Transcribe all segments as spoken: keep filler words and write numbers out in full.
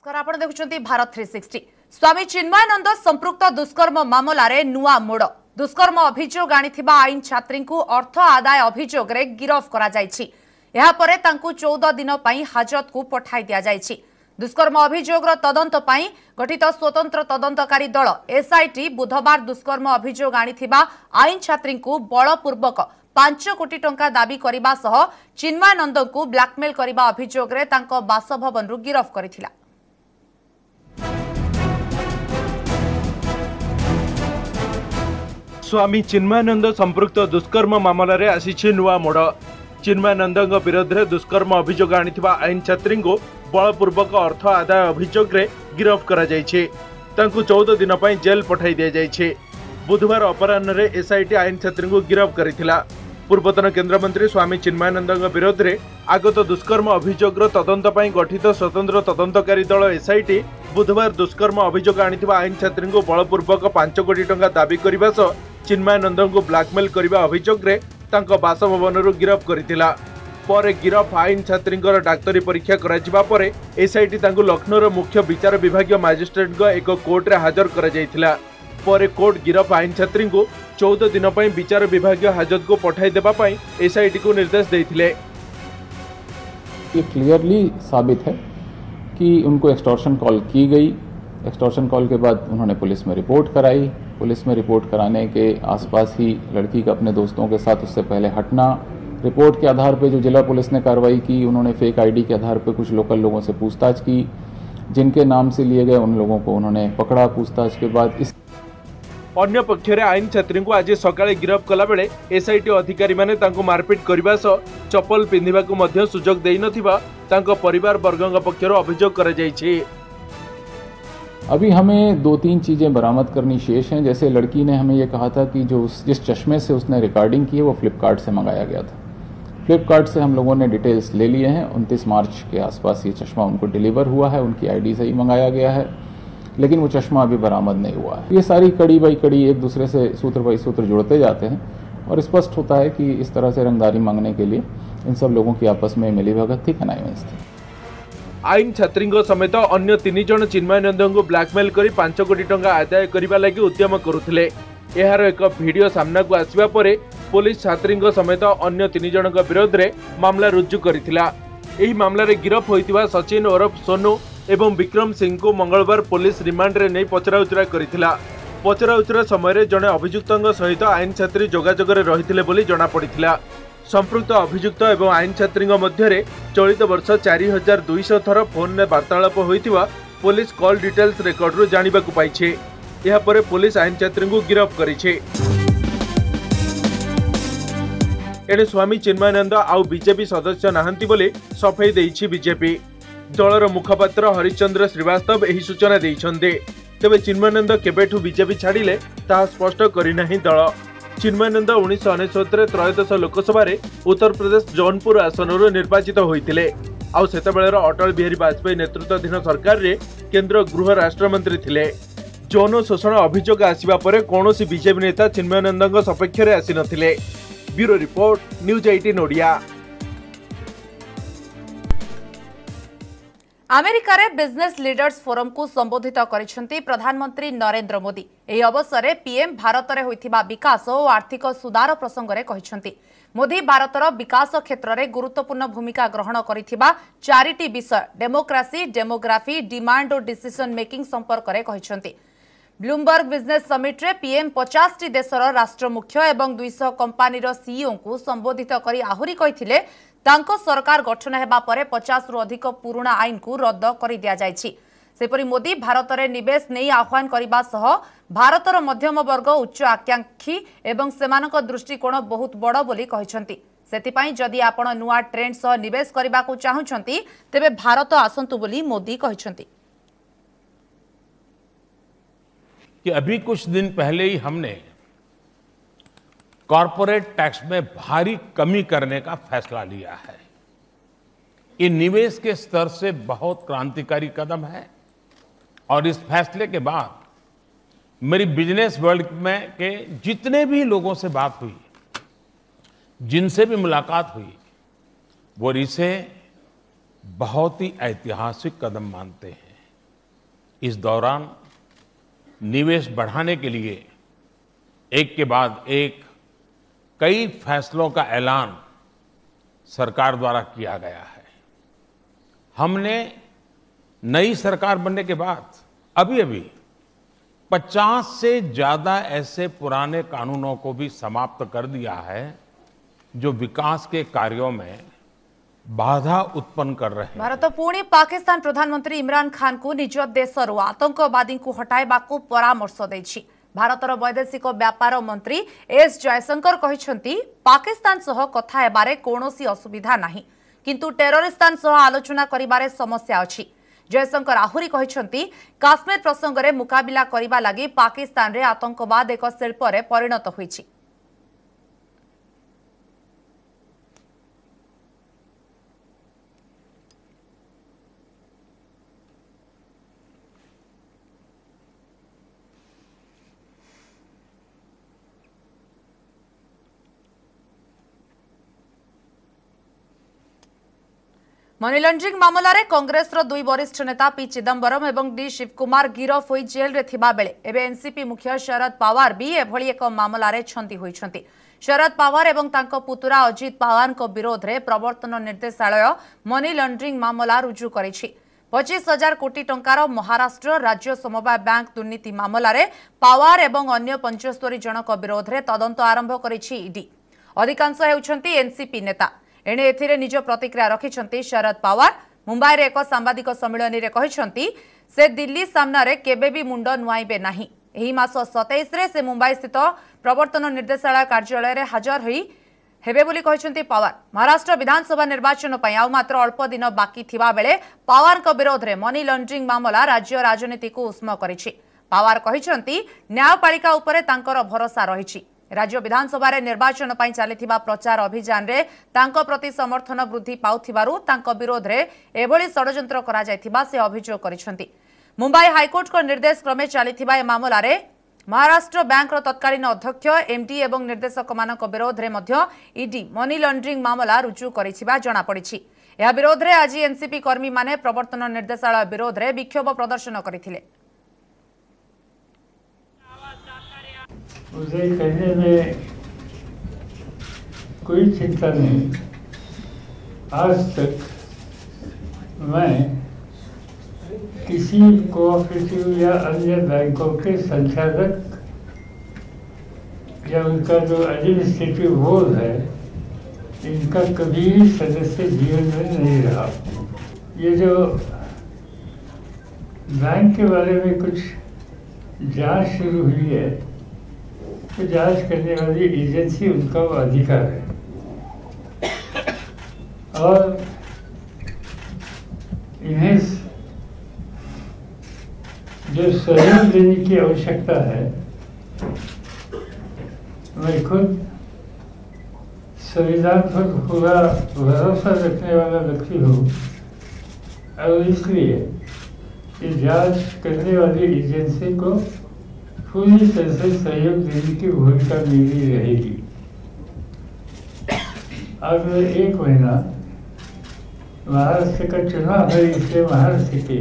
नमस्कार आपण देखुछंती भारत तीन सौ साठ स्वामी चिन्मयानंद संपृक्त दुष्कर्म मामलारे नुआ मोड़ दुष्कर्म अभियोग आनिथिबा आईन छात्री को अर्थ आदाय अभियोग रे गिरफ करा जायछि। एहा परे तांकु चौदह दिन पई हाजत को पठाई दिया जायछि। दुष्कर्म अभियोग रो तदंत पई गठित स्वतंत्र तदंतकारी दल एसआईटी बुधवार दुष्कर्म अभियोग आनिथिबा आईन छात्री को बलपूर्वक पांच कोटी टंका दाबी करने सह चिन्मयानंद को ब्लैकमेल करने अभियोग रे तांको बासभवन रु गिरफ करथिला। स्वामी चिन्मयानंद संपृक्त दुष्कर्म मामलें आसी नुआ मोड़। चिन्मयानंद विरोध में दुष्कर्म अभियोग आनिथिबा आईन छात्री को बलपूर्वक अर्थ आदाय अभियोग रे गिरफ करा जायछि। तांकु चौदह दिन पई जेल पठाई दिया जायछि। बुधवार अपराह्न रे एसआईटी आईन छात्री को गिरफ करिथिला। पूर्वतन केंद्रमंत्री स्वामी चिन्मयानंद विरोध में आगत दुष्कर्म अभियोग तदंत पई गठित स्वतंत्र तदंतकारी दल एसआईटी बुधवार दुष्कर्म अभियोग आनिथिबा आईन छात्री को बलपूर्वक पांच कोटी टंका दाबी करने सह चिन्मयानंद को ब्लैकमेल करने अभियोग रे तांको बासभवन रु गिरफ करिथिला। परे गिरफ आईन छात्री डाक्तरी परीक्षा कराजिबा परे एसआईटी तांको लखनऊ मुख्य विचार विभाग मजिस्ट्रेट एक कोर्ट रे हाजर करा जायथिला। परे कोर्ट गिरफ आईन छात्री को चौदह दिन पई विचार विभाग हाजत को पठाई देबा पई एसआईटी को निर्देश देथिले। ये क्लियरली साबित है कि उनको एक्सटॉर्शन कॉल की गई। एक्सटॉर्शन कॉल के बाद उन्होंने पुलिस में रिपोर्ट कराई। पुलिस में रिपोर्ट कराने के आसपास ही लड़की का अपने दोस्तों के साथ उससे पहले हटना। रिपोर्ट के आधार पर जो जिला पुलिस ने कार्रवाई की, उन्होंने फेक आईडी के आधार पर कुछ लोकल लोगों से पूछताछ की। जिनके नाम से लिए गए उन लोगों को उन्होंने पकड़ा। पूछताछ के बाद इस अन्य पक्षरे आईन छात्री को आज सकाळे गिरफ कला बेले एसआईटी अधिकारी माने तांको मारपीट करबा सह चप्पल पिंधिबा को मध्य सुजोग देई नथिबा तांको परिवार वर्गंग पक्षरो अभियोग करा जायछि। अभी हमें दो तीन चीजें बरामद करनी शेष हैं। जैसे लड़की ने हमें यह कहा था कि जो जिस चश्मे से उसने रिकॉर्डिंग की है वो फ्लिपकार्ट से मंगाया गया था। फ्लिपकार्ट से हम लोगों ने डिटेल्स ले लिए हैं। उनतीस मार्च के आसपास ये चश्मा उनको डिलीवर हुआ है, उनकी आईडी से ही मंगाया गया है, लेकिन वो चश्मा अभी बरामद नहीं हुआ है। ये सारी कड़ी बाई कड़ी एक दूसरे से सूत्र बाई सूत्र जुड़ते जाते हैं और स्पष्ट होता है कि इस तरह से रंगदारी मांगने के लिए इन सब लोगों की आपस में मिलीभगत थी, कनाइवेंस थी। आईन छात्री समेत अन्य तीन जन चिन्मयानंद को ब्लैकमेल कर पांच कोटी टंका आदाय करने लगी उद्यम करुथिले। एहार एक वीडियो सामना को आसिबा परे पुलिस छात्री समेत अन्य तीन जन विरोध में मामला रुजु करिथिला। एही मामला रे गिरफ होइतिबा सचिन ओरफ सोनू एवं विक्रम सिंह को मंगलवार पुलिस रिमांड रे नहीं पचराउचरा करिथिला। पचराउचरा समय जड़े अभियुक्त सहित आईन छात्री जोगाजोग रे रहिथिले बोली जणा पड़िथिला। संपृक्त अभियुक्त एवं आईन छात्री मध्य चलित वर्ष चार हजार दुईश थर फोन में वार्तालाप होइतिबा पुलिस कॉल डिटेल्स रेकर्ड रु जानिबा को पाइछे। एहा परे पुलिस आईन छात्री को गिरफ करिछे। एने स्वामी चिन्मयानंद आउ बीजेपी सदस्य नाहंती बोली सफाई देइछि बीजेपी। दलर मुखपात्र हरिश्चंद्र श्रीवास्तव एही सूचना देइछन्ते। तेबे चिन्मयानंद केबेठु बीजेपी छाड़िले ताहा स्पष्ट करिनाही दल। चिन्मयानंद उन्नीस अनेशत त्रयोदश लोकसभा उत्तर प्रदेश जौनपुर आसनरु निर्वाचित होइतिले। आउ सेतेबेळेर अटल बिहारी वाजपेयी नेतृत्वाधीन सरकार रे केंद्र गृह राष्ट्रमंत्री थिले। जौन शोषण अभियोग आसिबा परे कोनोसी बीजेपी नेता चिन्मयानंद सपक्ष रे आसी नथिले। ब्यूरो रिपोर्ट न्यूज अठारह ओडिया। अमेरिका रे बिजनेस लीडर्स फोरम को संबोधित करिसेंती प्रधानमंत्री नरेंद्र मोदी। एही अवसर में पीएम भारत रे होइथिबा विकास और आर्थिक सुधार प्रसंग रे कहिसेंती। मोदी भारतर विकास क्षेत्र में गुरुत्वपूर्ण भूमिका ग्रहण करिथिबा चारिटी विषय डेमोक्रेसी, डेमोग्राफी, डिमांड और डिसीजन मेकिंग संपर्क रे कहिसेंती। ब्लूमबर्ग बिजनेस समिट रे पीएम पचास टी देशर राष्ट्र मुख्य एवं दुई सौ कंपानीर सीईओ को संबोधित करी आहुरी कहिथिले तांको सरकार गठन हेबा परे पचास रु अधिक पुराना आईन को रद्द कर दिया जायछि। सेपरि मोदी भारत रे निवेश नहीं आह्वान करबा सह भारतर मध्यम वर्ग उच्च आकांक्षी एवं सेमानक दृष्टिकोण बहुत बड़ बोली कहिसंती। सेतिपई जदि आपण नुआ ट्रेंड सह निवेश करबा को चाहुचंती तेबे भारत आसंतु बोली मोदी कहिसंती। कि अभी कुछ दिन पहले ही हमने कॉरपोरेट टैक्स में भारी कमी करने का फैसला लिया है। ये निवेश के स्तर से बहुत क्रांतिकारी कदम है और इस फैसले के बाद मेरी बिजनेस वर्ल्ड में के जितने भी लोगों से बात हुई, जिनसे भी मुलाकात हुई, वो इसे बहुत ही ऐतिहासिक कदम मानते हैं। इस दौरान निवेश बढ़ाने के लिए एक के बाद एक कई फैसलों का ऐलान सरकार द्वारा किया गया है। हमने नई सरकार बनने के बाद अभी अभी पचास से ज्यादा ऐसे पुराने कानूनों को भी समाप्त कर दिया है जो विकास के कार्यों में बाधा उत्पन्न कर रहे हैं। भारत पुणी पाकिस्तान प्रधानमंत्री इमरान खान को निज देशरू आतंकवादी को हटाइबा को परामर्श देछि। भारतर वैदेशिक व्यापार मंत्री एस जयशंकर कहते पाकिस्तान सह कथा हेबारे कौनसी असुविधा नहीं, किंतु टेररिस्तान सह आलोचना करिबारे समस्या अछि। जयशंकर आहुरी कहते काश्मीर प्रसंग में मुकाबिला करने लगी पाकिस्तान रे आतंकवाद एक शिल्प रे परिणत होइछि। मनी लॉन्ड्रिंग मामला रे कांग्रेस रो दुई वरिष्ठ नेता पी चिदंबरम एवं डी शिवकुमार गिरफ होई जेल रे थिबा बेले एबे एनसीपी मुख्य शरद पवार भी एभली एक मामला रे छंदी होइछंती। शरद पवार एवं तांको पुतुरा अजित पवार को विरोध रे प्रवर्तन निर्देशालय मनी लॉन्ड्रिंग मामला रुजु करिछि। पच्चीस हजार कोटी टंकार महाराष्ट्र राज्य समवाय बैंक दुर्नीति मामला रे पवार एवं अन्य पचहत्तर जनक विरोध रे तदंत आरंभ करिछि ईडी। अधिकांश हेउछंती एनसीपी नेता। एणे एथिरे निज प्रतिक्रिया रखिछंती शरद पवार। मुंबई रे एक सांबादिक सम्मेलन रे कहिछंती से दिल्ली सामना रे केबे भी मुंड नुआइबे नाही। एही मास सत्ताईस रे से मुंबई स्थित प्रवर्तन निर्देशालय कार्यालय रे हाजर होई हेबे बोली कहिछंती पवार। महाराष्ट्र विधानसभा निर्वाचन पई आउ मात्र अल्प दिन बाकी थिबा बेले पवार को विरोध रे मनी लॉन्ड्रिंग मामला राज्य राजनीति को उष्म करिछि। पवार कहिछंती न्यायपालिका उपरे तांकर भरोसा रहिछि। राज्य विधानसभा रे निर्वाचन पई चलिथिबा प्रचार अभियान रे तांको प्रति समर्थन वृद्धि पाउथिबारु तांको विरोध रे एभली षडयंत्र करा जायथिबा से अभियोग करिसंती। मुंबई हाईकोर्ट को निर्देश क्रमे चलिथिबा ए मामला रे महाराष्ट्र बैंक रो तत्कालीन अध्यक्ष एमडी एवं निर्देशक मानक विरोध रे मध्य ईडी मनी लॉन्ड्रिंग मामला रुजु करिथिबा जणा पड़िछि। एहा विरोध रे आज एनसीपी कर्मी माने प्रवर्तन निर्देशालय विरोध रे विक्षोभ प्रदर्शन करिथिले। मुझे कहने में कोई चिंता नहीं। आज तक मैं किसी कोऑपरेटिव या अन्य बैंकों के संचालक या उनका जो एडमिनिस्ट्रेटिव बोर्ड है इनका कभी सदस्य जीवन में नहीं रहा। ये जो बैंक के बारे में कुछ जांच शुरू हुई है तो जांच करने वाली एजेंसी उनका वो अधिकार है और इन्हें जो सहयोग देने की आवश्यकता है मैं खुद संविधान पर पूरा भरोसा रखने वाला व्यक्ति हूँ और इसलिए ये जांच करने वाली एजेंसी को पूरी तरह से सहयोग देने की भूमिका मेरी रहेगी। अब एक महीना महाराष्ट्र का चुनाव है, इसलिए महाराष्ट्र के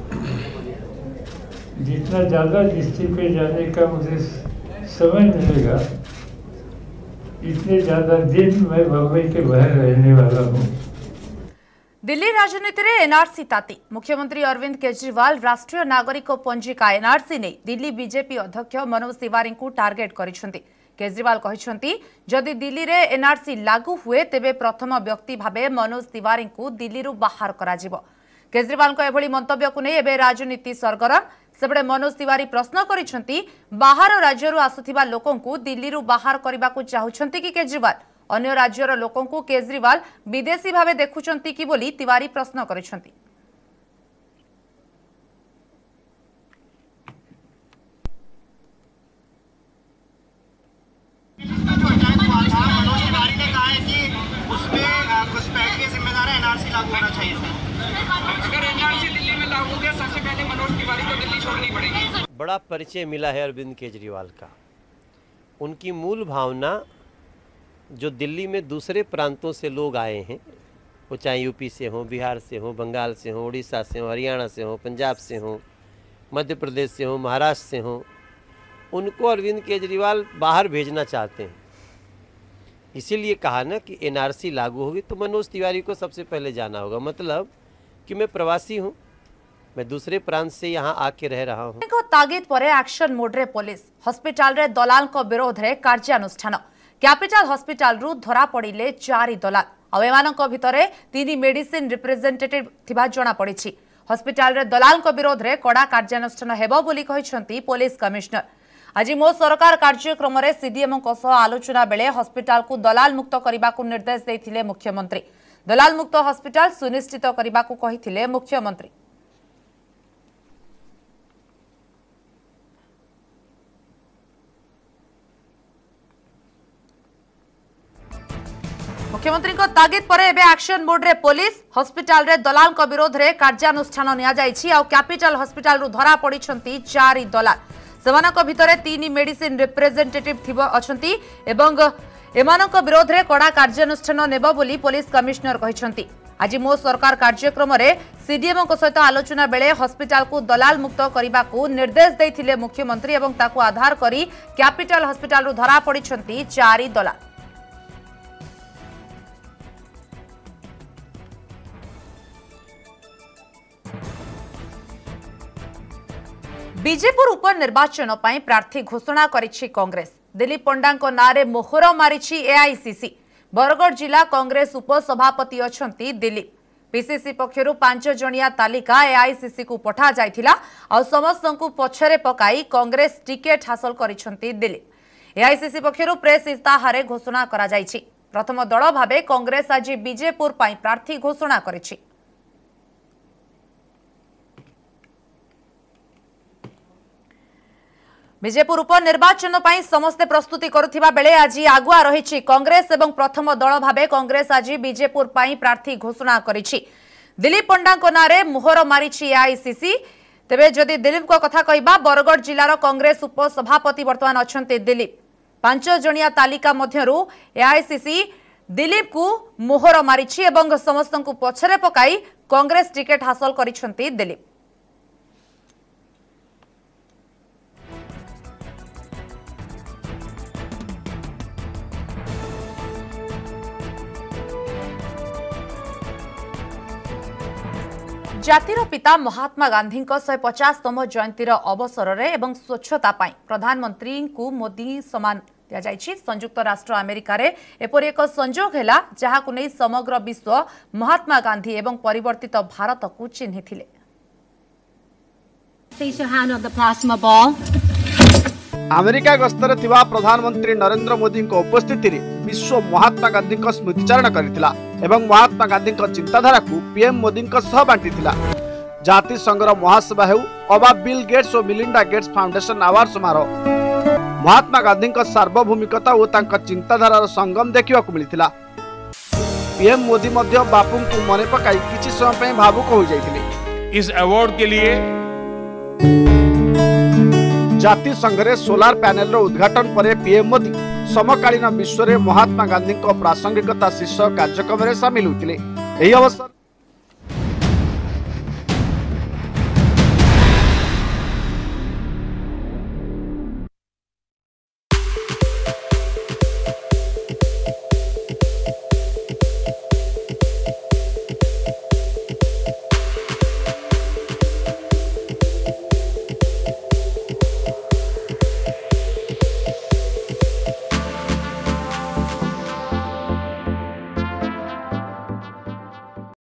जितना ज़्यादा डिस्ट्रिक्ट पे जाने का मुझे समय मिलेगा इतने ज़्यादा दिन मैं बम्बई के बाहर रहने वाला हूँ। दिल्ली राजनीति रे एनआरसी ताती। मुख्यमंत्री अरविंद केजरीवाल राष्ट्रीय नागरिक पंजिका एनआरसी ने दिल्ली बीजेपी अध्यक्ष मनोज तिवारी को टार्गेट करिसेंती। केजरीवाल कहिसेंती जदि दिल्ली रे एनआरसी लागू हुए तेबे प्रथम व्यक्ति भाबे मनोज तिवारी को दिल्ली रु बाहर करा जिवो। केजरीवाल को एभली मंतव्य को नहीं एबे राजनीति सरगरम। सेबडे मनोज तिवारी प्रश्न करिसेंती बाहर राज्यरु आसुथिबा लोकन को दिल्ली रु बाहर करबा को चाहुछंती कि केजरीवाल अन्य राज्यर लोकों को केजरीवाल विदेशी भावे देखुचंती कि बोली तिवारी प्रश्न करिसेंती। बड़ा परिचय मिला है अरविंद केजरीवाल का। उनकी मूल भावना जो दिल्ली में दूसरे प्रांतों से लोग आए हैं, वो चाहे यूपी से हों, बिहार से हों, बंगाल से हों, उड़ीसा से हों, हरियाणा से हों, पंजाब से हों, मध्य प्रदेश से हों, महाराष्ट्र से हों, उनको अरविंद केजरीवाल बाहर भेजना चाहते हैं। इसीलिए कहा ना कि एनआरसी लागू होगी तो मनोज तिवारी को सबसे पहले जाना होगा। मतलब कि मैं प्रवासी हूँ, मैं दूसरे प्रांत से यहाँ आके रह रहा हूँ। तागिद पर एक्शन मोड रे पुलिस हॉस्पिटल रे दलाल को विरोध रे कार्यानुष्ठान। कैपिटल हॉस्पिटल रु धरा पड़िले चारि दलाल और एमानक भितरे तीन मेडिसिन रिप्रेजेंटेटिव थिबा जणा पड़िछि। हॉस्पिटल रे दलाल को विरोध रे कड़ा कार्यानुष्ठान हेबो बोली कहिसंती पुलिस कमिश्नर। आज मो सरकार कार्यक्रम में सीडीएम आलोचना बेले हॉस्पिटल को दलाल मुक्त करने को निर्देश देथिले मुख्यमंत्री। दलाल मुक्त हॉस्पिटल सुनिश्चित करने को कहिथिले मुख्यमंत्री। मुख्यमंत्री को तागिद पर एबे एक्शन मोड रे पुलिस हॉस्पिटल रे दलाल को विरोध रे कार्यानुष्ठान निया जायछि। आ कैपिटल हॉस्पिटल रु धरा पड़िछंती चारि दलाल। सेमानक भितरे तीन मेडिसिन रिप्रेजेंटेटिव थिबो अछंती एवं एमानक विरोध रे कड़ा कार्यानुष्ठान नेबो बोली पुलिस कमिश्नर कहिसंती। आज मो सरकार कार्यक्रम में सीडीएम को सहित आलोचना बेले हॉस्पिटल को दलाल मुक्त करने को निर्देश देथिले मुख्यमंत्री एवं ताकू आधार करी कैपिटल हॉस्पिटल रु धरा पड़िछंती चारि दलाल। बीजेपुर उपनिर्वाचन पर प्रार्थी घोषणा करिछि कांग्रेस। दिलीप पंडा नारे मोहर मारिछि एआईसीसी। बरगढ़ जिला कांग्रेस उपसभापति अछंती दिलीप। पीसीसी पक्षरु पांच जणिया तालिका एआईसीसी को पठा जायथिला और समस्त को पछरे पकाई कांग्रेस टिकेट हासिल करिछंती दिलीप। एआईसीसी पक्षरु प्रेस इस्ताहारे घोषणा करा जायछि। प्रथम दल भाबे कांग्रेस आज बीजेपुर पर प्रार्थी घोषणा करिछि। बीजेपुर उपनिर्वाचन पर समस्ते प्रस्तुति करुथिबा बेले आज आगुआ रही कांग्रेस एवं प्रथम दल भाबे कांग्रेस आज बीजेपुर पर प्रार्थी घोषणा करिछि। दिलीप पंडा नारे मोहर मारिछि एआईसीसी। तेबे जदि दिलीप को कथा कहबा बरगढ़ जिलार कांग्रेस उपसभापति वर्तमान अछंते दिलीप। पांच जणिया तालिका मध्यरु एआईसीसी दिलीप को मोहर मारिछि एवं समस्त को पछरे पकाई कांग्रेस टिकेट हासिल करिछंती दिलीप। जातिर पिता महात्मा गांधी शहे पचासतम जयंतीर अवसर में एवं स्वच्छता पाई प्रधानमंत्री को मोदी सम्मान दिया जायछि। संयुक्त राष्ट्र अमेरिका रे एपरि एक संजोग हैला जहाकु नै समग्र विश्व महात्मा गांधी एवं परिवर्तित भारत को चिन्हिथिले। अमेरिका गस्तरे थिबा प्रधानमंत्री नरेंद्र मोदी को उपस्थिति रे विश्व महात्मा गांधी को स्मृतिचारण करिथिला एवं महात्मा गांधी को चिंताधारा को पीएम मोदी को सह बांटिथिला। जाति संघर महासभा हेउ अबा बिल गेट्स और मिलिंडा गेट्स फाउंडेशन अवार्ड समारोह महात्मा गांधी को सार्वभौमिकता और तांका चिंताधारार संगम देखिबा को मिलिथिला। पीएम मोदी मध्य बापू को मने पकाई किछि समय पे भावुक हो जाइथिले। इस अवार्ड के लिए जाति संघरे सोलार पैनल रो उद्घाटन पर पीएम मोदी समकालीन विश्व में महात्मा गांधी को प्रासंगिकता शीर्षक कार्यक्रम में सामिल होते। यही अवसर